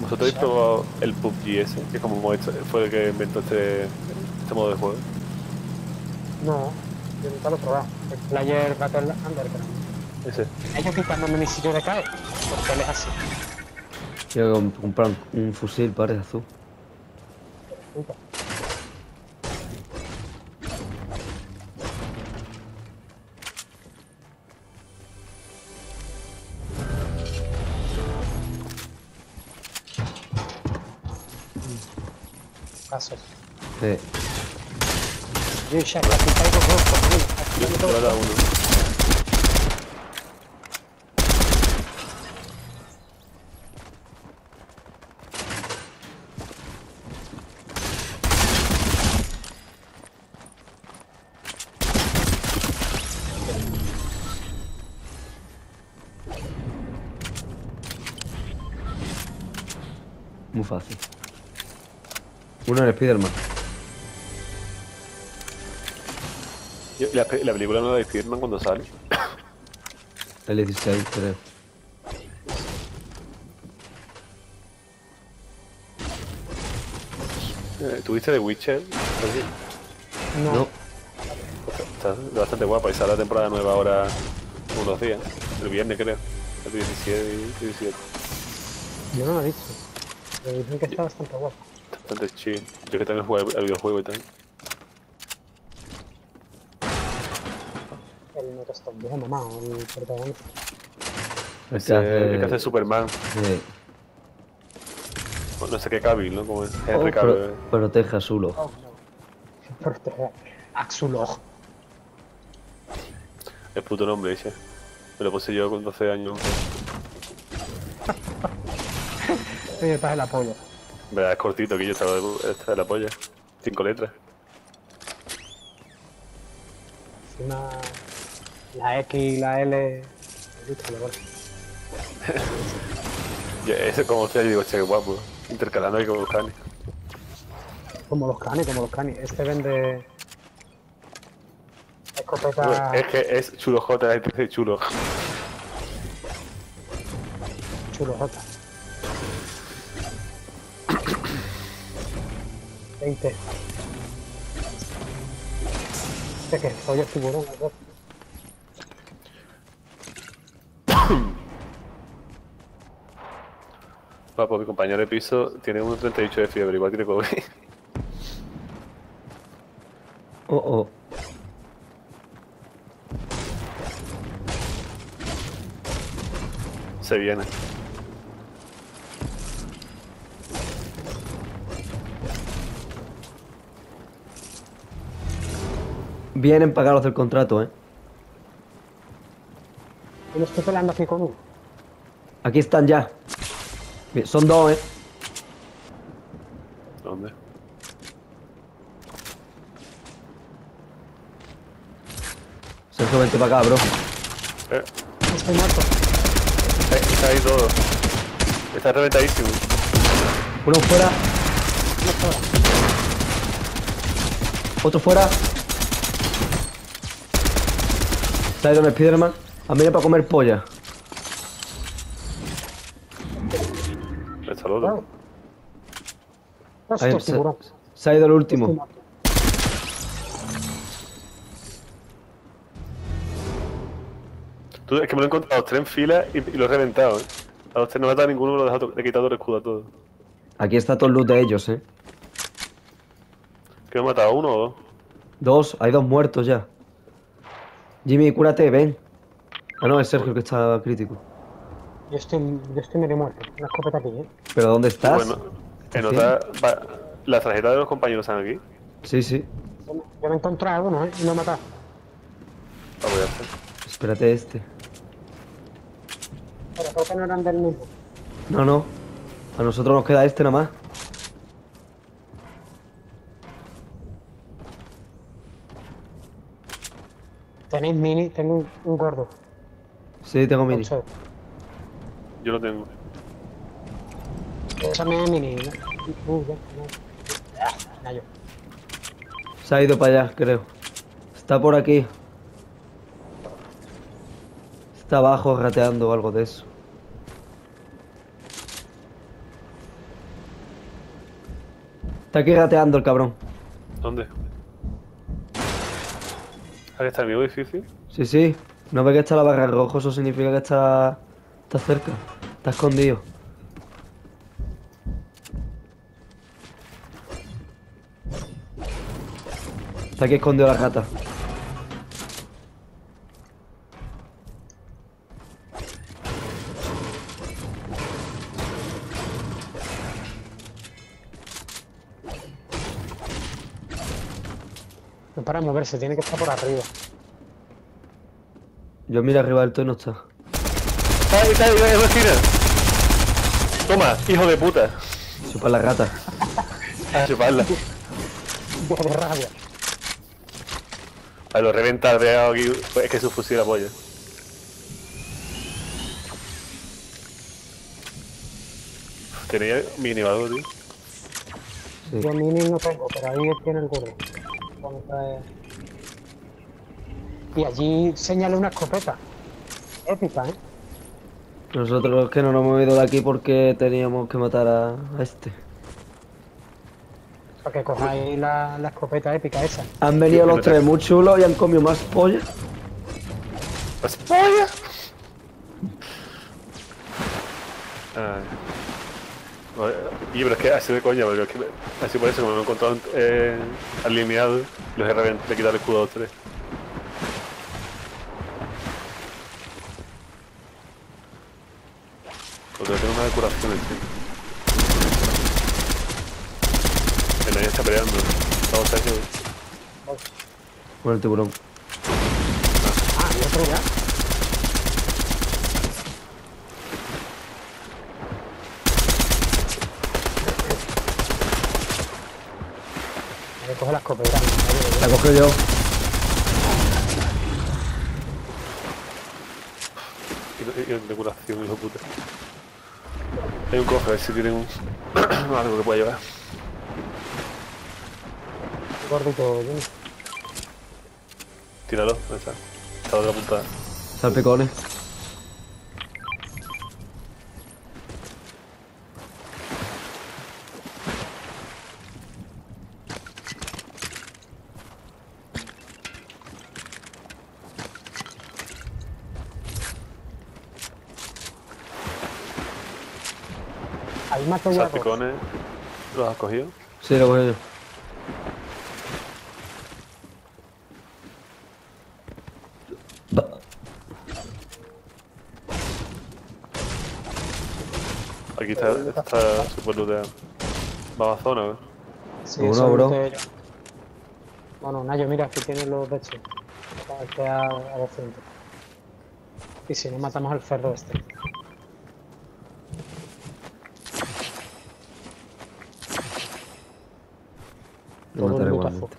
¿Vosotros habéis probado el PUBG ese? Que como fue el que inventó este modo de juego. No, yo nunca lo he probado. El Player Battle Underground. Ese. Ellos quitándome mi sitio de caer, porque él es así. Quiero comprar un fusil, parece azul. Puta. Casos. Sí. Yo ya casi caigo dos por mí. Aquí Yo me yo tengo era uno. Muy fácil. Uno en Spiderman. La película nueva de Spiderman cuando sale. El 16, creo. ¿Tuviste The Witcher? Oye, No, No. está bastante guapa y sale la temporada nueva ahora unos días. El viernes creo. El 17 y 17. yo no lo he visto. Me dicen que está bastante guapo. Bastante chill. Yo que también jugué al videojuego y tal. El no está un viejo mamá, el protagonista. El que El que hace hace... Superman. Sí. No sé qué Cavill, ¿no? Como es Oh, Henry Cavill. protege a Zulo. Oh, no. Protege Axulog. El puto nombre ese. Me lo puse yo con 12 años. Oye, estás el apoyo. En verdad es cortito, que yo estaba de la polla. 5 letras. Encima la X y la L. Y ese como sea, yo digo, che, qué guapo. Intercalando ahí con los canes. Como los canes, como los canes. Este vende Bueno, escopeta es que es chulo J, es dice chulo. chulo J. 20. Este que soy el tiburón, ¿verdad? Va, pues mi compañero de piso tiene 1,38 de fiebre, igual tiene COVID. Oh, oh. Se viene. Vienen pagados del contrato, ¿eh? Yo me estoy peleando aquí con uno. Aquí están ya. Bien, son dos, ¿eh? ¿Dónde? Sergio, vente para acá, bro. Estoy muerto. Está ahí todo. Está reventadísimo. Uno fuera, No fuera. otro fuera. Se ha ido el Spiderman. A mí para comer polla. Está el otro. Hostia, Ahí, tiburón. se ha ido el Estoy último. muerto. Tú, es que me lo he encontrado a los tres en fila y lo he reventado, ¿eh? A los tres no me ha matado ninguno, me lo he dejado, le he quitado el escudo a todos. Aquí está todo el loot de ellos, ¿eh? ¿Que me he matado a uno o dos? Dos, hay dos muertos ya. Jimmy, cúrate, ven. Ah, no, es Sergio el que está crítico. Yo estoy medio muerto. Una escopeta aquí, ¿eh? ¿Pero dónde estás? Bueno, en ¿Estás otra... bien? Las tarjetas de los compañeros están aquí. Sí, sí. Yo me he encontrado a uno, ¿eh? Y lo he matado. Ah, voy a hacer. Espérate este. Pero creo que no eran del mismo. No, no. A nosotros nos queda este nada más. Tenéis mini, tengo un gordo. Sí, tengo mini. Concho. Yo lo tengo. También es mini. ¿no? Ya, ya yo. Se ha ido para allá, creo. Está por aquí. Está abajo rateando o algo de eso. Está aquí gateando el cabrón. ¿Dónde? Aquí está el mismo edificio. Sí, sí. ¿No ve que está la barra en rojo? Eso significa que está cerca. Está escondido. Está aquí escondido la rata. No para de moverse, tiene que estar por arriba. Yo miro arriba del todo y no está. Está en la esquina. Toma, hijo de puta. Chupa la rata. A chuparla. De rabia. A lo reventar de aquí. Es que su fusil apoya. Tenía minimado, tío. Sí. Yo mini no tengo, pero ahí tiene el gordo. Y allí señala una escopeta. Épica, ¿eh? Nosotros es que no nos hemos ido de aquí porque teníamos que matar a este. Para que cojáis la escopeta épica esa. Han venido los tres muy chulos y han comido más pollo. ¡Pues polla! Y pero es que así de coña, porque es que así por eso como me he encontrado alineado, los he reventado, le he quitado el escudo a los tres. Porque tengo una curación encima. El nadie está peleando. Estamos hechos. Con el tiburón. Ah, y otro ya. Hay que coger la escopeta. La cojo yo. Y de curación, hijo de puta. Hay un cofre, a ver si tienen algo que pueda llevar. Gordito, Jimmy. Tíralo, ahí está. Está de la puntada. Salpicones. Ahí mato ya dos. Salpicones, ¿los has cogido? Sí, lo cojo yo. Aquí está super looteado. Vamos a zona, ¿ves? Sí, Uno, eso bro. lo yo. Bueno, Nayo, mira, aquí tienes los techos. Para que a 200. Y si no, matamos al ferro este. Lo Todo mataré el igualmente. lutazo.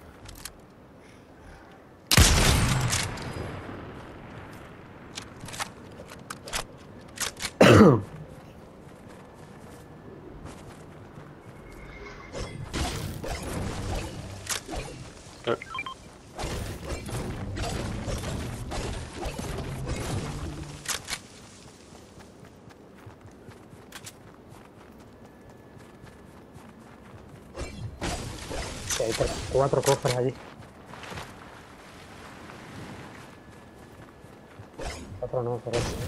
Sí, hay 4 cofres allí. 4 no, por eso.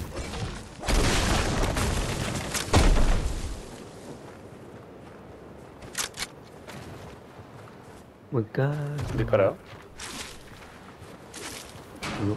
Muy caro. Disparado. No.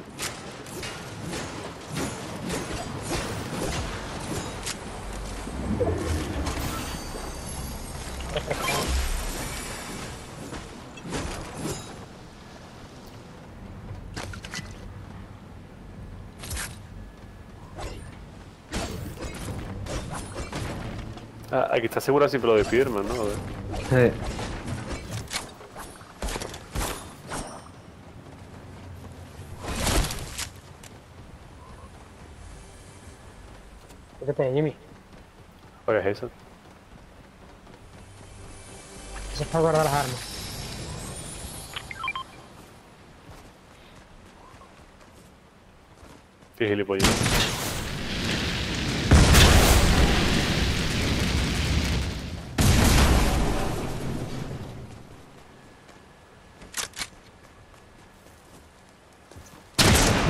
Ah, aquí está seguro siempre lo de Spiderman, ¿no? A ver. Fíjate, Jimmy. ¿Qué es eso? Eso es para guardar las armas. Qué gilipollas.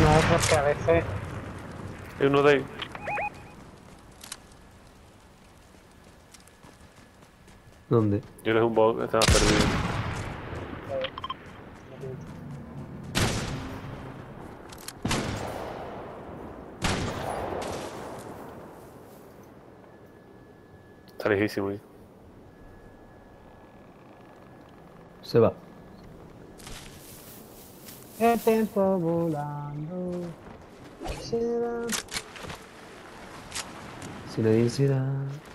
No, porque a veces... Hay uno de ahí. ¿Dónde? Yo eres un bot, estás perdido. Está lejísimo ahí. Se va. El tiempo volando. Se va. Sin densidad.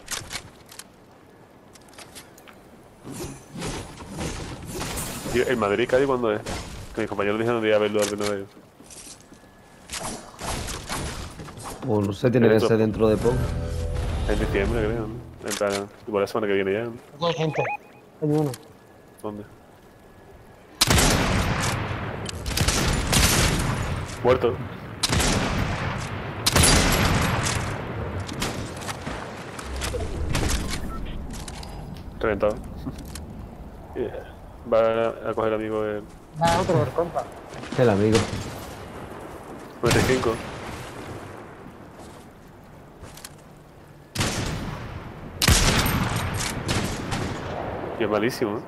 Tío, ¿el Madrid Cádiz cuándo es? Que mis compañeros dijeron de ir a verlo al Bernabéu. O no sé, tiene que Esto. ser dentro de poco. En diciembre, creo, ¿no? En plan, igual la semana que viene ya, ¿no? Aquí hay gente. Hay uno. ¿Dónde? Muerto. Reventado. Yeah. Va a coger amigo de Va otro, el compa. El amigo. 95. Y es malísimo, ¿eh?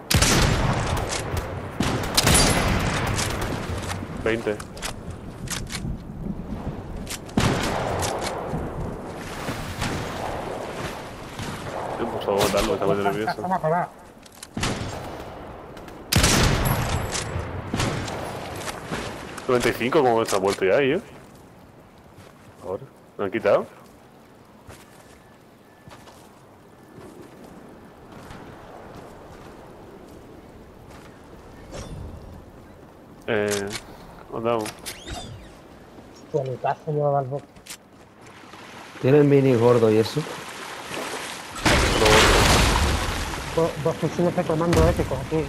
20. Por favor, matarlo, está muy nervioso. Toma, para. 95, como está muerto ya, ¿eh? Ahora, ¿me han quitado? Andamos. Hostia, mi cazo llevaba el bot. Tiene el mini gordo y eso. Dos fusiles de comando épicos aquí.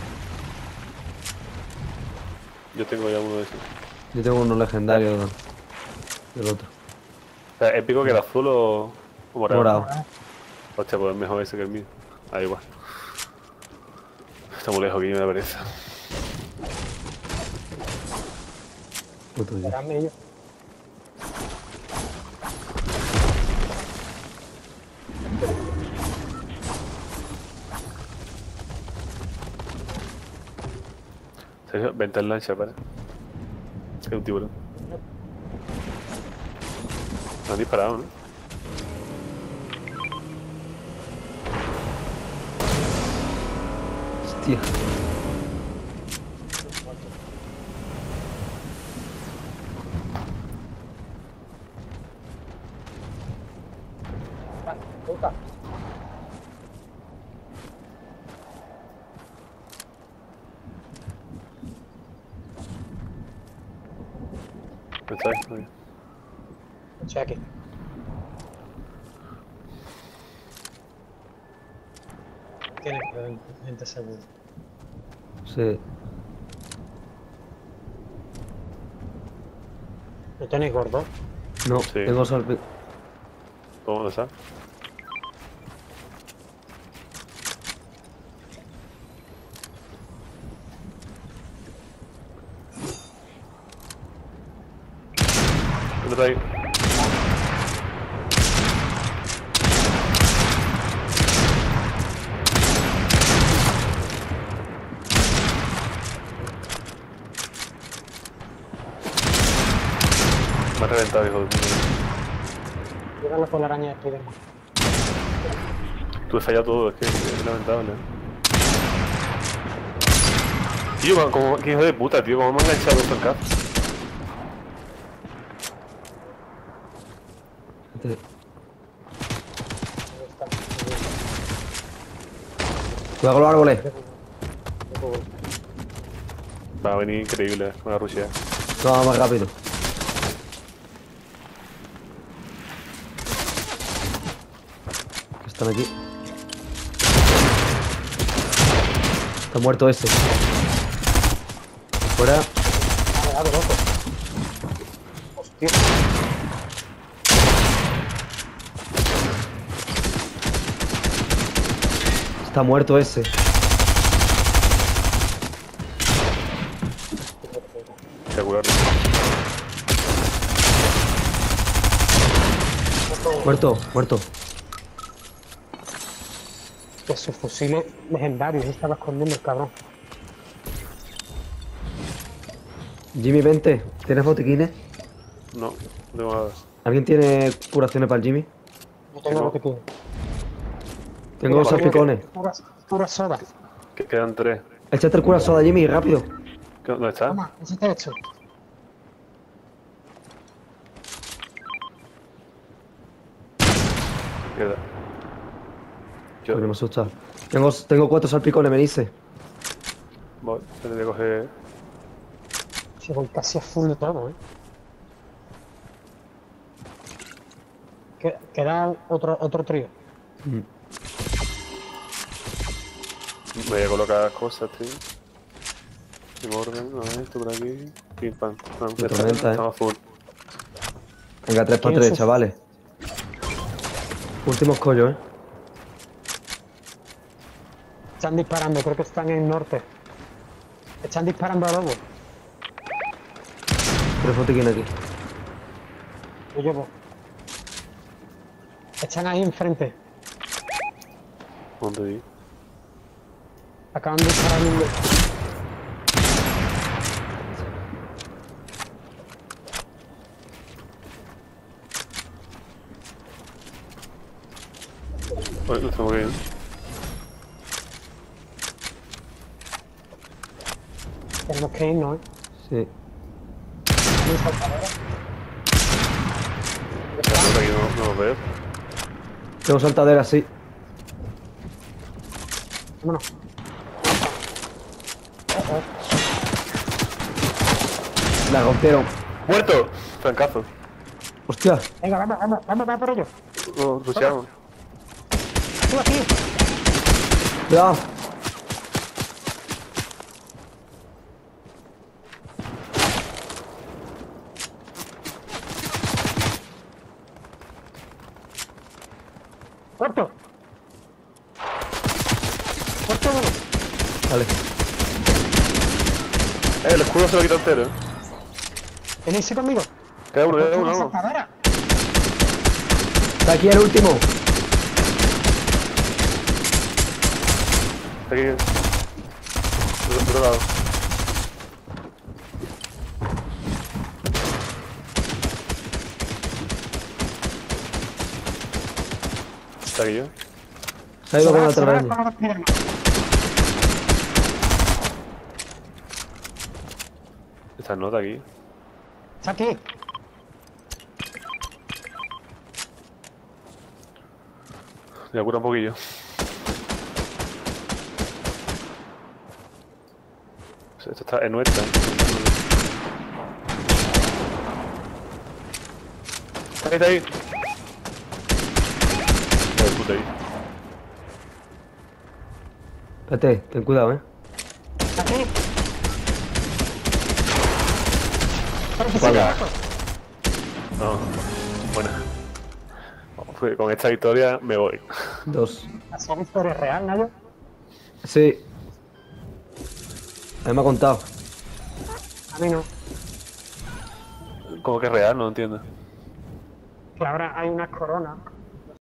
Yo tengo ya uno de esos. Yo tengo uno legendario del otro. O sea, épico que el azul o morado. Morado. Hostia, pues es mejor ese que el mío. Ah, igual. Está muy lejos aquí, me da pereza. Puto Dios. Esperadme yo. Sergio, vente en lancha, para. Es un tiburón. Me han disparado, ¿no? Hostia. Va, puta. ¿No está ahí? Ahí. Estoy aquí. Tiene que haber 20 segundos. Sí. ¿No tenéis gordo? No, Sí. tengo salve. ¿Cómo está? ¿Dónde está ahí? Me ha reventado, hijo de puta. Llegale por la araña de Spiderman. Tú has fallado todo, es que es lamentable. Tío, como, qué hijo de puta, tío, cómo me han enganchado esto en cap. Cuidado con los árboles. Va a venir increíble, con la rushear. No, más rápido. Están aquí. Está muerto ese. Fuera. Me ha dado loco. Hostia. Está muerto ese. Se curarlo. Muerto, muerto. Que sus fusiles legendarios estaba escondiendo el cabrón. Jimmy, vente. ¿Tienes botiquines? No, no tengo nada. ¿Alguien tiene curaciones para el Jimmy? Yo tengo lo que tiene. Tengo Mira, salpicones. Pura soda. Que quedan 3. Échate el cura soda, Jimmy, rápido. ¿Dónde está? Toma, ese te he hecho. Mierda. Yo Coño, me asusta. Tengo 4 salpicones, me dice. voy, tendré que coger. Si voy casi a full de todo, Queda otro trío. Mm. Voy a colocar cosas, tío. En orden, a ver, esto por aquí. Pim pam. Vamos, Qué tormenta, estamos full. Venga, 3 para ¿Quién 3, es? chavales. Últimos collos, Están disparando, creo que están en el norte. Están disparando a lobo. 3 botiquines aquí. Lo llevo. Están ahí enfrente. ¿Dónde vi? Acaban de disparar uno. Oye, no tengo que ir. Tenemos que irnos, Sí. Hay un saltador. Por aquí no lo veo. Tengo saltadera, sí. Vámonos. La rompieron. ¡Muerto! Francazo. Hostia. Venga, vamos por ellos. Lo rusheamos. Tú aquí. Cuidado. Corto. Corto uno. Vale. El escudo se lo quita entero. Venirse conmigo. Queda uno, queda Corto uno. una Vamos. saltadera. Está aquí el último. Está aquí. Del otro lado. Está aquí yo. Se ha ido con Se otra va vez. con los Spiderman. Esta nota aquí. Está aquí. Me cura un poquillo. Esto está en nuestra. Está ahí, está ahí. Joder, puta ahí. Espérate, ten cuidado, Está aquí. Pero que se Vale. queda. No. Bueno. Pues con esta victoria me voy. 2. ¿Así la historia real, Nayo? Sí. A mí me ha contado. A mí no. Como que es real, no entiendo. Que ahora hay unas coronas